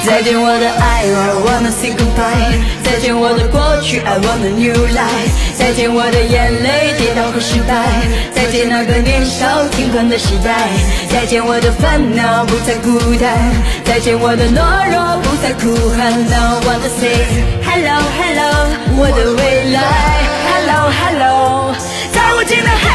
再见我的爱 I wanna say goodbye， 再见我的过去 I want a new life， 再见我的眼泪跌倒和失败，再见那个年少轻狂的时代，再见我的烦恼不再孤单，再见我的懦弱不再哭喊。 Now I wanna say hello hello 我的未来 Hello hello 在无尽的